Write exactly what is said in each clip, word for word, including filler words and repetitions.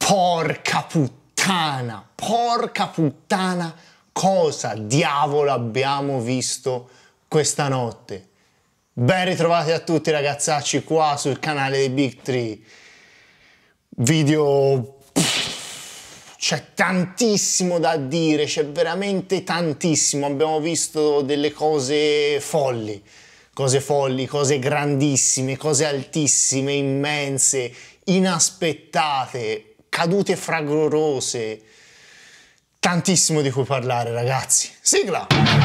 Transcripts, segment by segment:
Porca puttana, porca puttana, cosa diavolo abbiamo visto questa notte? Ben ritrovati a tutti ragazzacci qua sul canale dei Big Tree. Video... c'è tantissimo da dire, c'è veramente tantissimo. Abbiamo visto delle cose folli, cose folli, cose grandissime, cose altissime, immense, inaspettate, cadute fragorose. Tantissimo di cui parlare, ragazzi. Sigla!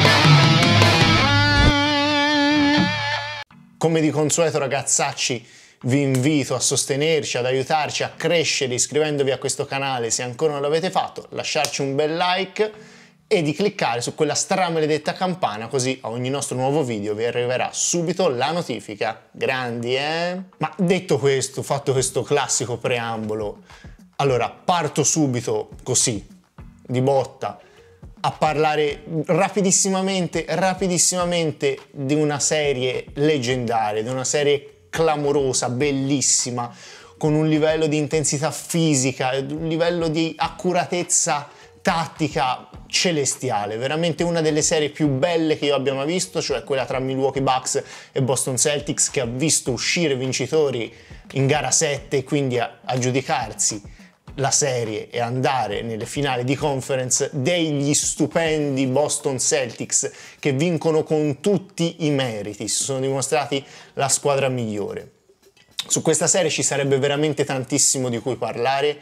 Come di consueto, ragazzacci, vi invito a sostenerci, ad aiutarci a crescere iscrivendovi a questo canale se ancora non l'avete fatto, lasciarci un bel like e di cliccare su quella stramaledetta campana, così a ogni nostro nuovo video vi arriverà subito la notifica. Grandi, eh? Ma detto questo, fatto questo classico preambolo, allora parto subito così, di botta, a parlare rapidissimamente, rapidissimamente di una serie leggendaria, di una serie clamorosa, bellissima, con un livello di intensità fisica, un livello di accuratezza tattica celestiale, veramente una delle serie più belle che io abbia mai visto, cioè quella tra Milwaukee Bucks e Boston Celtics, che ha visto uscire vincitori in gara sette e quindi a, a giudicarsi la serie e andare nelle finali di conference degli stupendi Boston Celtics, che vincono con tutti i meriti, si sono dimostrati la squadra migliore. Su questa serie ci sarebbe veramente tantissimo di cui parlare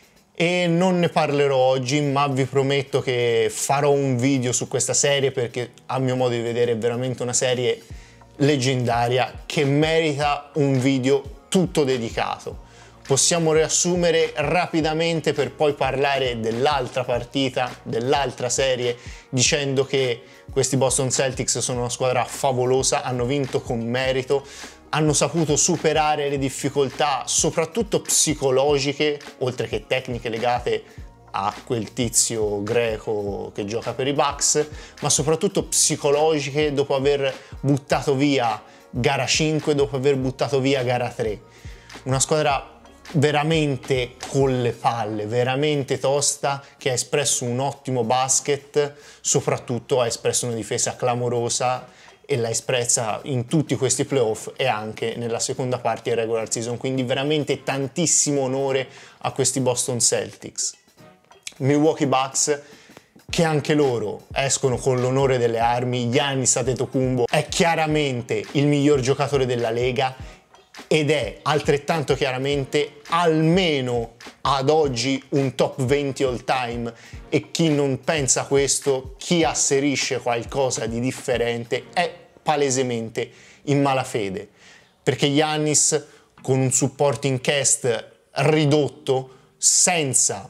e non ne parlerò oggi, ma vi prometto che farò un video su questa serie, perché a mio modo di vedere è veramente una serie leggendaria che merita un video tutto dedicato. Possiamo riassumere rapidamente per poi parlare dell'altra partita, dell'altra serie, dicendo che questi Boston Celtics sono una squadra favolosa, hanno vinto con merito, hanno saputo superare le difficoltà soprattutto psicologiche, oltre che tecniche legate a quel tizio greco che gioca per i Bucks, ma soprattutto psicologiche dopo aver buttato via gara cinque, dopo aver buttato via gara tre. Una squadra veramente con le palle, veramente tosta, che ha espresso un ottimo basket, soprattutto ha espresso una difesa clamorosa e l'ha espressa in tutti questi playoff e anche nella seconda parte del regular season, quindi veramente tantissimo onore a questi Boston Celtics. Milwaukee Bucks, che anche loro escono con l'onore delle armi. Giannis Antetokounmpo è chiaramente il miglior giocatore della Lega ed è altrettanto chiaramente, almeno ad oggi, un top venti all time, e chi non pensa questo, chi asserisce qualcosa di differente, è palesemente in malafede, perché Giannis, con un supporting cast ridotto, senza,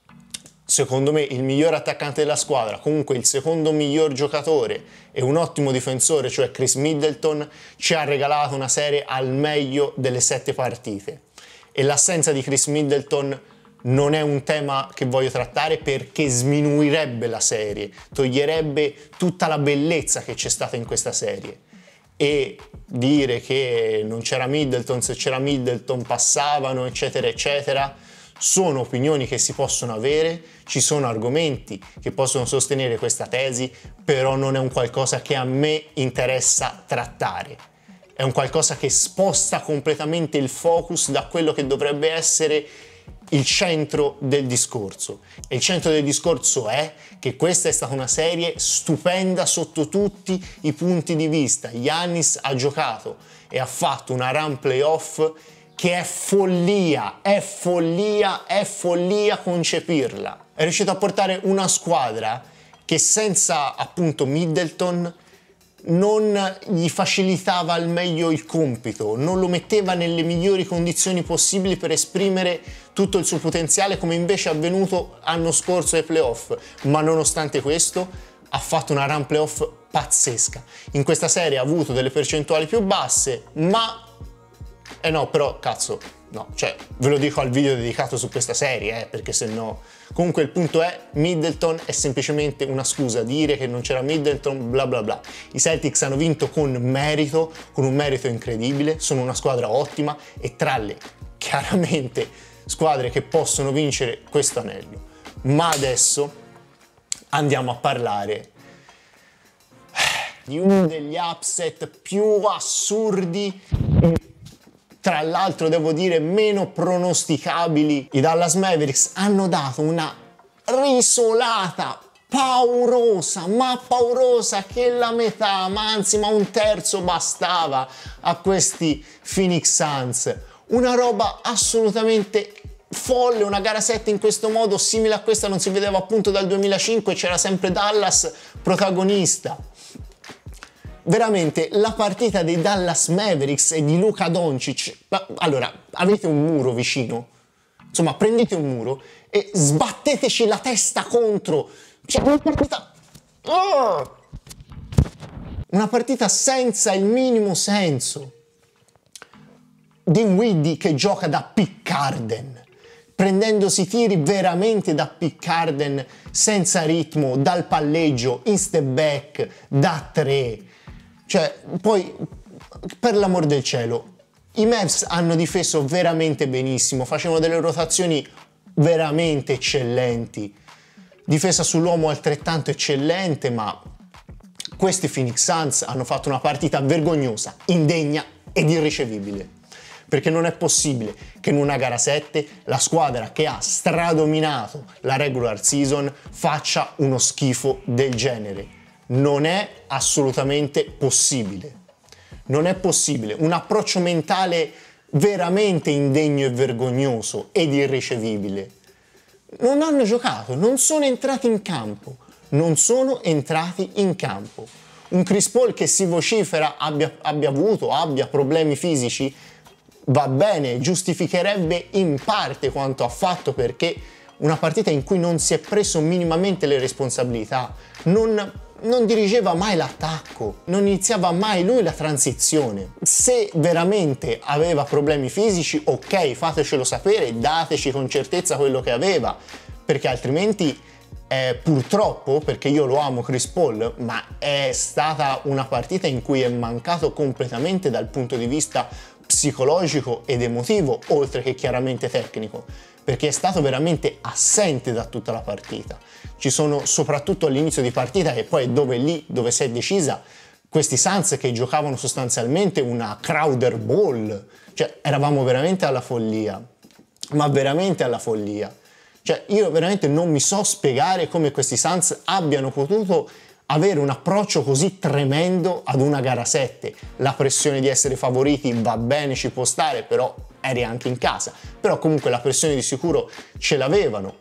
secondo me, il miglior attaccante della squadra, comunque il secondo miglior giocatore e un ottimo difensore, cioè Chris Middleton, ci ha regalato una serie al meglio delle sette partite. E l'assenza di Chris Middleton non è un tema che voglio trattare, perché sminuirebbe la serie, toglierebbe tutta la bellezza che c'è stata in questa serie. E dire che non c'era Middleton, se c'era Middleton passavano, eccetera eccetera, sono opinioni che si possono avere, ci sono argomenti che possono sostenere questa tesi, però non è un qualcosa che a me interessa trattare. È un qualcosa che sposta completamente il focus da quello che dovrebbe essere il centro del discorso. E il centro del discorso è che questa è stata una serie stupenda sotto tutti i punti di vista. Giannis ha giocato e ha fatto una run playoff che è follia, è follia, è follia concepirla. È riuscito a portare una squadra che senza appunto Middleton non gli facilitava al meglio il compito, non lo metteva nelle migliori condizioni possibili per esprimere tutto il suo potenziale, come invece è avvenuto l'anno scorso ai playoff. Ma nonostante questo ha fatto una run playoff pazzesca. In questa serie ha avuto delle percentuali più basse, ma... Eh no, però, cazzo, no, cioè, ve lo dico al video dedicato su questa serie, eh, perché se no... Comunque il punto è, Middleton è semplicemente una scusa, dire che non c'era Middleton, bla bla bla. I Celtics hanno vinto con merito, con un merito incredibile, sono una squadra ottima e tra le chiaramente squadre che possono vincere questo anello. Ma adesso andiamo a parlare di uno degli upset più assurdi, tra l'altro devo dire meno pronosticabili. I Dallas Mavericks hanno dato una risolata paurosa, ma paurosa, che la metà, ma anzi ma un terzo bastava a questi Phoenix Suns. Una roba assolutamente folle, una gara sette in questo modo, simile a questa non si vedeva appunto dal duemilacinque, c'era sempre Dallas protagonista. Veramente la partita dei Dallas Mavericks e di Luka Doncic, allora avete un muro vicino, insomma prendete un muro e sbatteteci la testa contro, cioè una partita, oh! una partita senza il minimo senso. Dinwiddie che gioca da Pick Arden, prendendosi tiri veramente da Pick Arden senza ritmo, dal palleggio, in step back, da tre. Cioè, poi, per l'amor del cielo, i Mavs hanno difeso veramente benissimo, facevano delle rotazioni veramente eccellenti, difesa sull'uomo altrettanto eccellente, ma questi Phoenix Suns hanno fatto una partita vergognosa, indegna ed irricevibile. Perché non è possibile che in una gara sette la squadra che ha stradominato la regular season faccia uno schifo del genere. Non è assolutamente possibile. Non è possibile. Un approccio mentale veramente indegno e vergognoso ed irricevibile. Non hanno giocato, non sono entrati in campo. Non sono entrati in campo. Un Chris Paul che si vocifera abbia, abbia avuto, abbia problemi fisici, va bene, giustificherebbe in parte quanto ha fatto, perché una partita in cui non si è preso minimamente le responsabilità, non, non dirigeva mai l'attacco, non iniziava mai lui la transizione. Se veramente aveva problemi fisici, ok, fatecelo sapere, dateci con certezza quello che aveva, perché altrimenti eh, purtroppo, perché io lo amo Chris Paul, ma è stata una partita in cui è mancato completamente dal punto di vista psicologico ed emotivo, oltre che chiaramente tecnico, perché è stato veramente assente da tutta la partita. Ci sono, soprattutto all'inizio di partita, che poi è dove lì dove si è decisa, questi Suns che giocavano sostanzialmente una Crowder Ball, cioè eravamo veramente alla follia, ma veramente alla follia. Cioè io veramente non mi so spiegare come questi Suns abbiano potuto avere un approccio così tremendo ad una gara sette. La pressione di essere favoriti va bene, ci può stare, però eri anche in casa. Però comunque la pressione di sicuro ce l'avevano.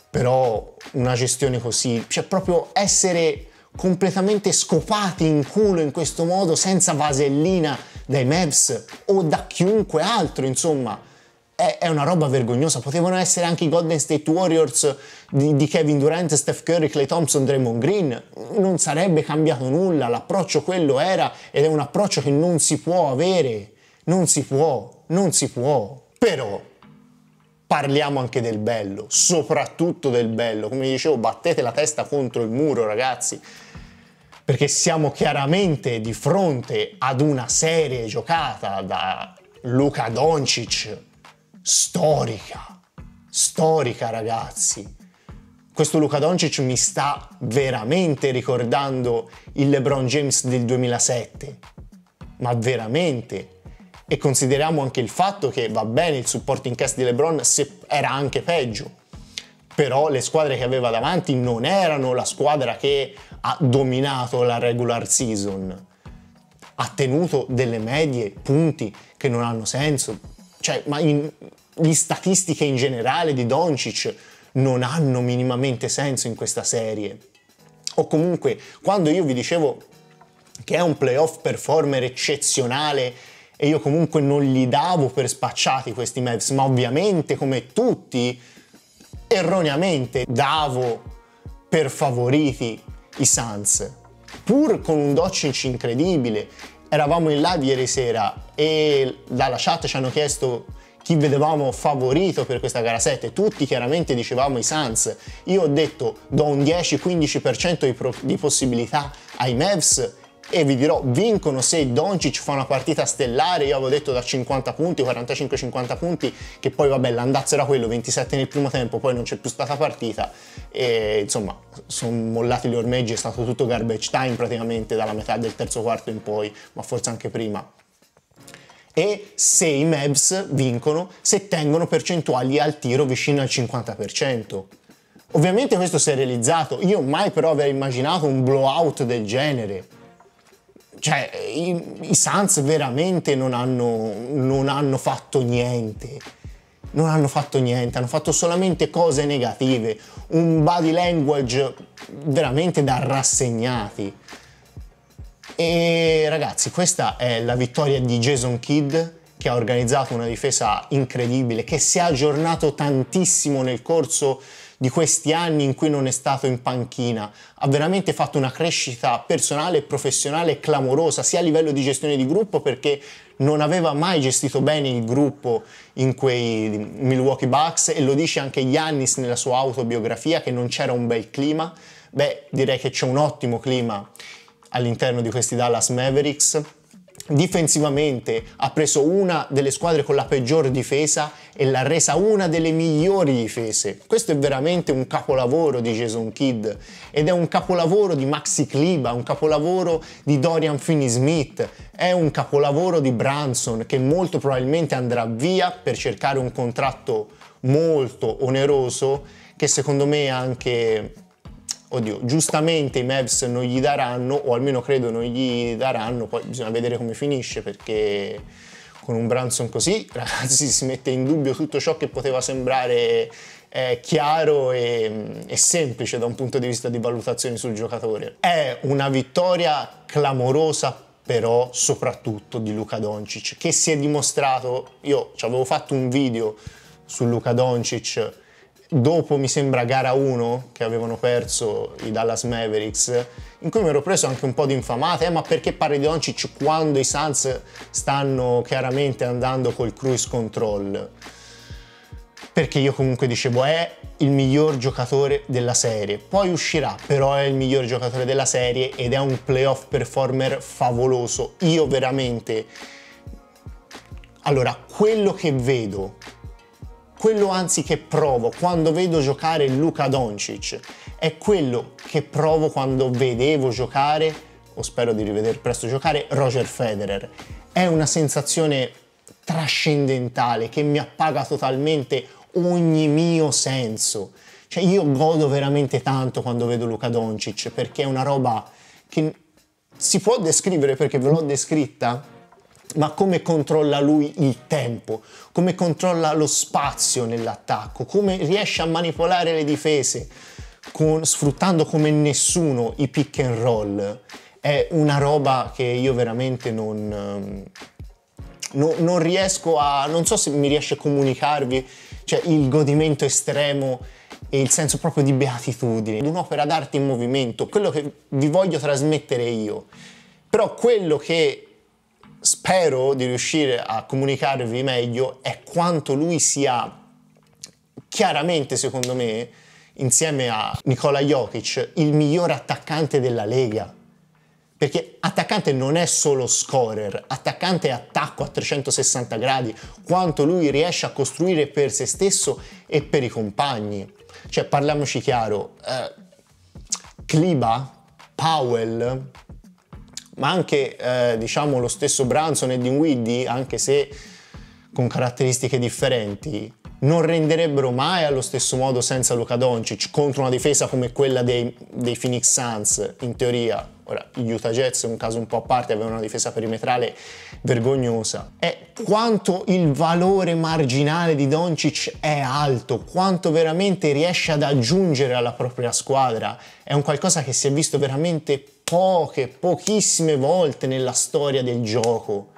Però una gestione così, cioè proprio essere completamente scopati in culo in questo modo, senza vasellina dai Mavs o da chiunque altro, insomma, è una roba vergognosa. Potevano essere anche i Golden State Warriors di, di Kevin Durant, Steph Curry, Klay Thompson, Draymond Green. Non sarebbe cambiato nulla, l'approccio quello era, ed è un approccio che non si può avere, non si può, non si può. Però parliamo anche del bello, soprattutto del bello. Come dicevo, battete la testa contro il muro, ragazzi, perché siamo chiaramente di fronte ad una serie giocata da Luka Doncic, storica, storica ragazzi. Questo Luka Doncic mi sta veramente ricordando il LeBron James del duemilasette, ma veramente. E consideriamo anche il fatto che, va bene, il supporting cast di LeBron era anche peggio, però le squadre che aveva davanti non erano la squadra che ha dominato la regular season, ha tenuto delle medie punti che non hanno senso. Cioè, ma in, le statistiche in generale di Doncic non hanno minimamente senso in questa serie. O comunque, quando io vi dicevo che è un playoff performer eccezionale e io comunque non gli davo per spacciati questi Mavs, ma ovviamente come tutti erroneamente davo per favoriti i Suns, pur con un Doncic incredibile. Eravamo in live ieri sera e dalla chat ci hanno chiesto chi vedevamo favorito per questa gara sette. Tutti chiaramente dicevamo i Suns. Io ho detto do un dieci quindici per cento di, di possibilità ai Mavs e vi dirò, vincono se Doncic fa una partita stellare. Io avevo detto da cinquanta punti, quarantacinque cinquanta punti, che poi vabbè l'andazzo era quello, ventisette nel primo tempo, poi non c'è più stata partita e insomma sono mollati gli ormeggi, è stato tutto garbage time praticamente dalla metà del terzo quarto in poi, ma forse anche prima. E se i Mavs vincono se tengono percentuali al tiro vicino al cinquanta per cento. Ovviamente questo si è realizzato, io mai però avrei immaginato un blowout del genere. Cioè, i, i Suns veramente non hanno, non hanno fatto niente. Non hanno fatto niente, hanno fatto solamente cose negative. Un body language veramente da rassegnati. E ragazzi, questa è la vittoria di Jason Kidd, che ha organizzato una difesa incredibile, che si è aggiornato tantissimo nel corso di questi anni in cui non è stato in panchina. Ha veramente fatto una crescita personale e professionale clamorosa, sia a livello di gestione di gruppo, perché non aveva mai gestito bene il gruppo in quei Milwaukee Bucks, e lo dice anche Giannis nella sua autobiografia che non c'era un bel clima. Beh, direi che c'è un ottimo clima all'interno di questi Dallas Mavericks. Difensivamente ha preso una delle squadre con la peggior difesa e l'ha resa una delle migliori difese. Questo è veramente un capolavoro di Jason Kidd, ed è un capolavoro di Maxi Kleber, un capolavoro di Dorian Finney-Smith, è un capolavoro di Brunson, che molto probabilmente andrà via per cercare un contratto molto oneroso, che secondo me anche... Oddio, giustamente i Mavs non gli daranno, o almeno credo non gli daranno, poi bisogna vedere come finisce, perché con un Brunson così, ragazzi, si mette in dubbio tutto ciò che poteva sembrare eh, chiaro e, e semplice da un punto di vista di valutazioni sul giocatore. È una vittoria clamorosa, però soprattutto di Luka Doncic, che si è dimostrato, io ci avevo fatto un video su Luka Doncic dopo, mi sembra, gara uno che avevano perso i Dallas Mavericks, in cui mi ero preso anche un po' di infamate, eh, ma perché parli di Doncic quando i Suns stanno chiaramente andando col cruise control? Perché io comunque dicevo è il miglior giocatore della serie, poi uscirà, però è il miglior giocatore della serie ed è un playoff performer favoloso. Io veramente, allora, quello che vedo, quello anzi che provo quando vedo giocare Luka Doncic è quello che provo quando vedevo giocare, o spero di rivedere presto giocare, Roger Federer. È una sensazione trascendentale che mi appaga totalmente ogni mio senso. Cioè io godo veramente tanto quando vedo Luka Doncic, perché è una roba che si può descrivere, perché ve l'ho descritta, ma come controlla lui il tempo, come controlla lo spazio nell'attacco, come riesce a manipolare le difese, con, sfruttando come nessuno i pick and roll. È una roba che io veramente non, non, non riesco a, non so se mi riesce a comunicarvi, cioè il godimento estremo e il senso proprio di beatitudine, di un'opera d'arte in movimento, quello che vi voglio trasmettere io. Però quello che spero di riuscire a comunicarvi meglio è quanto lui sia chiaramente, secondo me, insieme a Nikola Jokic, il miglior attaccante della Lega. Perché attaccante non è solo scorer, attaccante è attacco a trecentosessanta gradi, quanto lui riesce a costruire per se stesso e per i compagni. Cioè, parliamoci chiaro, eh, Kleber, Powell, ma anche eh, diciamo lo stesso Brunson e Dinwiddie, anche se con caratteristiche differenti, non renderebbero mai allo stesso modo senza Luka Doncic contro una difesa come quella dei, dei Phoenix Suns, in teoria. Ora, gli Utah Jazz è un caso un po' a parte, avevano una difesa perimetrale vergognosa. È quanto il valore marginale di Doncic è alto, quanto veramente riesce ad aggiungere alla propria squadra. È un qualcosa che si è visto veramente poche, pochissime volte nella storia del gioco.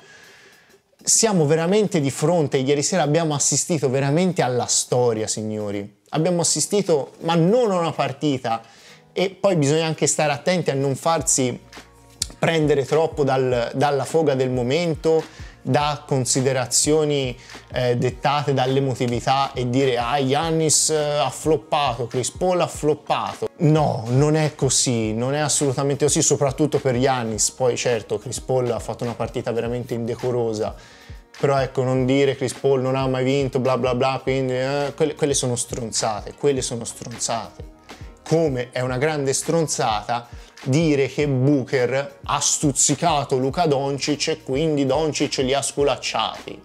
Siamo veramente di fronte, ieri sera abbiamo assistito veramente alla storia, signori. Abbiamo assistito, ma non a una partita, e poi bisogna anche stare attenti a non farsi prendere troppo dal, dalla foga del momento, da considerazioni eh, dettate dall'emotività e dire ah, Giannis eh, ha floppato, Chris Paul ha floppato. No, non è così, non è assolutamente così, soprattutto per Giannis. Poi certo, Chris Paul ha fatto una partita veramente indecorosa, però ecco, non dire Chris Paul non ha mai vinto, bla bla bla, quindi eh, quelle, quelle sono stronzate, quelle sono stronzate. Come è una grande stronzata dire che Booker ha stuzzicato Luka Doncic e quindi Doncic li ha sculacciati.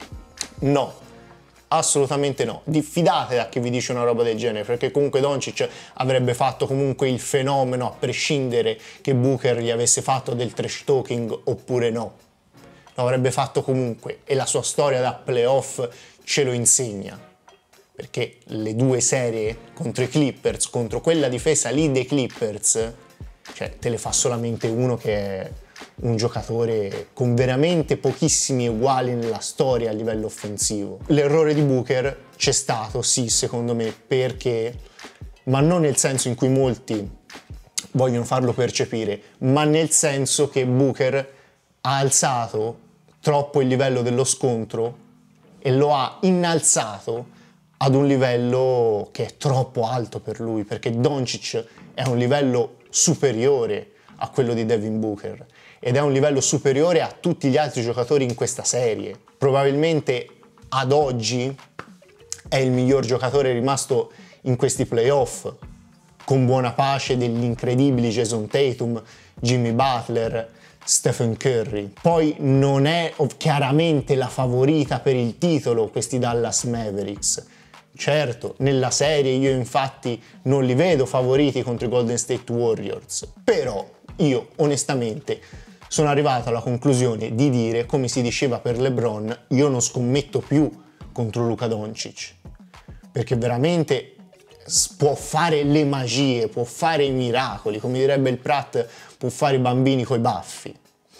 No, assolutamente no. Diffidate da chi vi dice una roba del genere, perché comunque Doncic avrebbe fatto comunque il fenomeno a prescindere che Booker gli avesse fatto del trash talking oppure no. Lo avrebbe fatto comunque e la sua storia da playoff ce lo insegna. Perché le due serie contro i Clippers, contro quella difesa lì dei Clippers, cioè te le fa solamente uno che è un giocatore con veramente pochissimi uguali nella storia a livello offensivo. L'errore di Booker c'è stato, sì, secondo me, perché, ma non nel senso in cui molti vogliono farlo percepire, ma nel senso che Booker ha alzato troppo il livello dello scontro e lo ha innalzato ad un livello che è troppo alto per lui, perché Doncic è un livello superiore a quello di Devin Booker ed è un livello superiore a tutti gli altri giocatori in questa serie. Probabilmente ad oggi è il miglior giocatore rimasto in questi playoff, con buona pace degli incredibili Jason Tatum, Jimmy Butler, Stephen Curry. Poi non è chiaramente la favorita per il titolo questi Dallas Mavericks. Certo, nella serie io infatti non li vedo favoriti contro i Golden State Warriors, però io onestamente sono arrivato alla conclusione di dire, come si diceva per LeBron, io non scommetto più contro Luka Doncic, perché veramente può fare le magie, può fare i miracoli, come direbbe il Pratt, può fare i bambini coi baffi.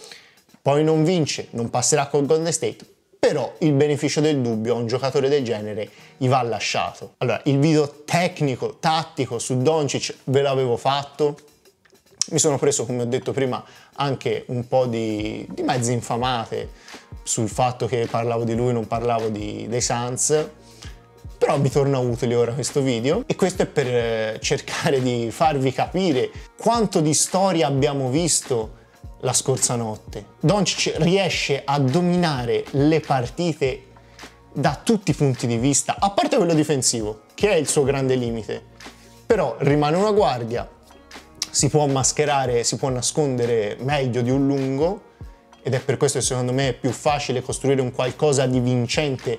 Poi non vince, non passerà col Golden State, però il beneficio del dubbio a un giocatore del genere gli va lasciato. Allora, il video tecnico, tattico su Doncic ve l'avevo fatto, mi sono preso, come ho detto prima, anche un po' di, di mezze infamate sul fatto che parlavo di lui, non parlavo di, dei Suns, però mi torna utile ora questo video e questo è per cercare di farvi capire quanto di storia abbiamo visto la scorsa notte. Doncic riesce a dominare le partite da tutti i punti di vista, a parte quello difensivo, che è il suo grande limite, però rimane una guardia, si può mascherare, si può nascondere meglio di un lungo ed è per questo che secondo me è più facile costruire un qualcosa di vincente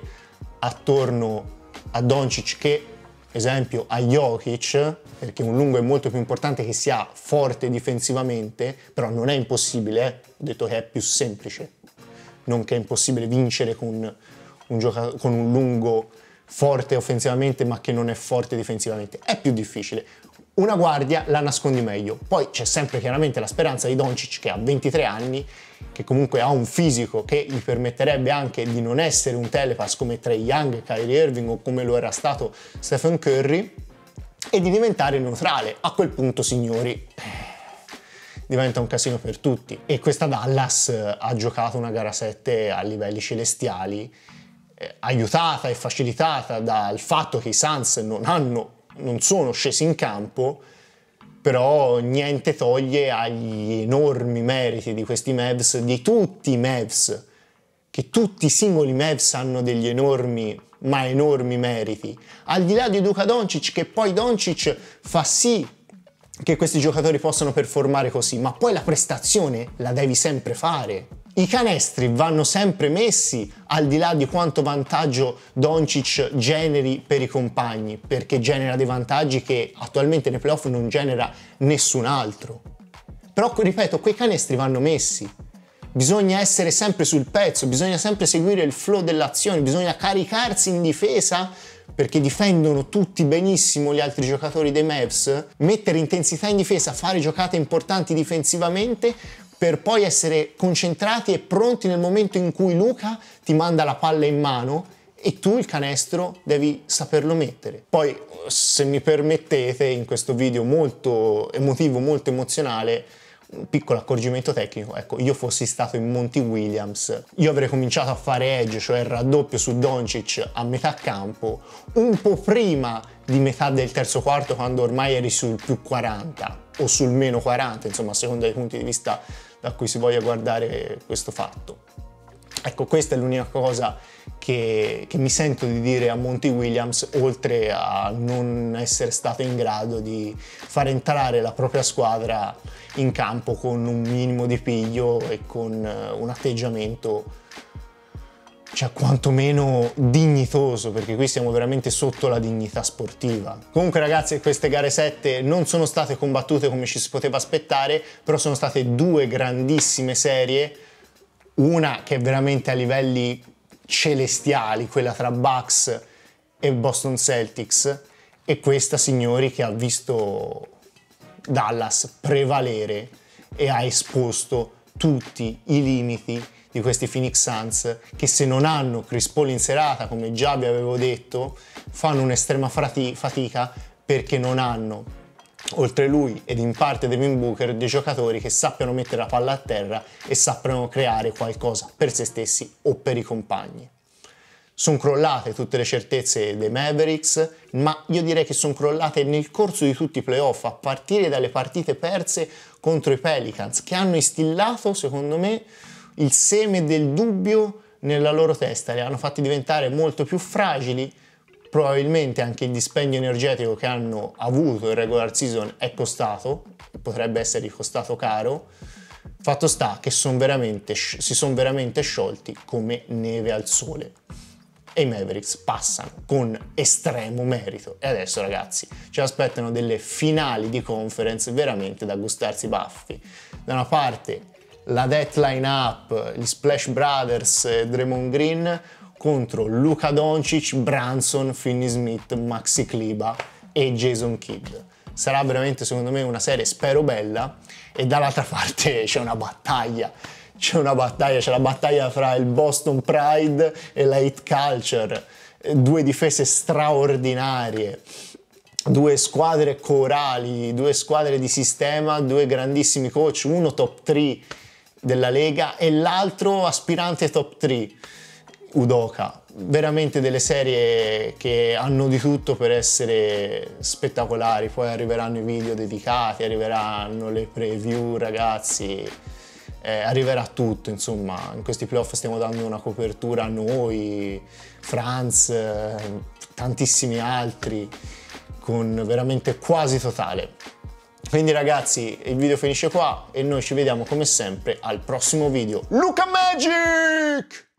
attorno a Doncic che, esempio, a Jokic, perché un lungo è molto più importante che sia forte difensivamente, però non è impossibile, eh? Ho detto che è più semplice, non che è impossibile vincere con un, gioca- con un lungo forte offensivamente ma che non è forte difensivamente, è più difficile. Una guardia la nascondi meglio, poi c'è sempre chiaramente la speranza di Doncic che ha ventitré anni, che comunque ha un fisico che gli permetterebbe anche di non essere un telepass come Trae Young, Kyrie Irving o come lo era stato Stephen Curry e di diventare neutrale. A quel punto, signori, diventa un casino per tutti e questa Dallas ha giocato una gara sette a livelli celestiali, eh, aiutata e facilitata dal fatto che i Suns non hanno non sono scesi in campo, però niente toglie agli enormi meriti di questi Mavs, di tutti i Mavs, che tutti i singoli Mavs hanno degli enormi, ma enormi meriti, al di là di Luka Doncic, che poi Doncic fa sì che questi giocatori possano performare così, ma poi la prestazione la devi sempre fare. I canestri vanno sempre messi al di là di quanto vantaggio Doncic generi per i compagni, perché genera dei vantaggi che attualmente nei playoff non genera nessun altro. Però, ripeto, quei canestri vanno messi. Bisogna essere sempre sul pezzo, bisogna sempre seguire il flow dell'azione, bisogna caricarsi in difesa perché difendono tutti benissimo gli altri giocatori dei Mavs, mettere intensità in difesa, fare giocate importanti difensivamente per poi essere concentrati e pronti nel momento in cui Luka ti manda la palla in mano e tu il canestro devi saperlo mettere. Poi, se mi permettete, in questo video molto emotivo, molto emozionale, Un piccolo accorgimento tecnico, ecco, io fossi stato in Monty Williams, io avrei cominciato a fare edge, cioè il raddoppio su Doncic a metà campo, un po' prima di metà del terzo quarto, quando ormai eri sul più quaranta o sul meno quaranta, insomma a seconda dei punti di vista da cui si voglia guardare questo fatto. Ecco, questa è l'unica cosa che, che mi sento di dire a Monty Williams, oltre a non essere stato in grado di far entrare la propria squadra in campo con un minimo di piglio e con un atteggiamento, cioè quantomeno dignitoso, perché qui siamo veramente sotto la dignità sportiva. Comunque ragazzi, queste gare sette non sono state combattute come ci si poteva aspettare, però sono state due grandissime serie, una che è veramente a livelli celestiali, quella tra Bucks e Boston Celtics, e questa, signori, che ha visto Dallas prevalere e ha esposto tutti i limiti di questi Phoenix Suns, che se non hanno Chris Paul in serata, come già vi avevo detto, fanno un'estrema fatica, perché non hanno, oltre lui ed in parte Devin Booker, dei giocatori che sappiano mettere la palla a terra e sappiano creare qualcosa per se stessi o per i compagni. Sono crollate tutte le certezze dei Mavericks, ma io direi che sono crollate nel corso di tutti i playoff, a partire dalle partite perse contro i Pelicans, che hanno instillato, secondo me, il seme del dubbio nella loro testa, li hanno fatti diventare molto più fragili. Probabilmente anche il dispendio energetico che hanno avuto in regular season è costato, potrebbe essere costato caro. Fatto sta che son veramente, si sono veramente sciolti come neve al sole. E i Mavericks passano con estremo merito. E adesso, ragazzi, ci aspettano delle finali di conference veramente da gustarsi i baffi. Da una parte la Death Line-Up, gli Splash Brothers e Draymond Green, contro Luka Doncic, Brunson, Finney Smith, Maxi Kleber e Jason Kidd. Sarà veramente, secondo me, una serie, spero, bella. E dall'altra parte c'è una battaglia, c'è una battaglia, c'è la battaglia fra il Boston Pride e la Hit Culture, due difese straordinarie, due squadre corali, due squadre di sistema, due grandissimi coach, uno top tre della Lega e l'altro aspirante top tre. Udoka, veramente delle serie che hanno di tutto per essere spettacolari. Poi arriveranno i video dedicati, arriveranno le preview, ragazzi, eh, arriverà tutto, insomma. In questi playoff stiamo dando una copertura a noi, Franz, eh, tantissimi altri, con veramente quasi totale. Quindi ragazzi, il video finisce qua e noi ci vediamo come sempre al prossimo video. Luka Magic!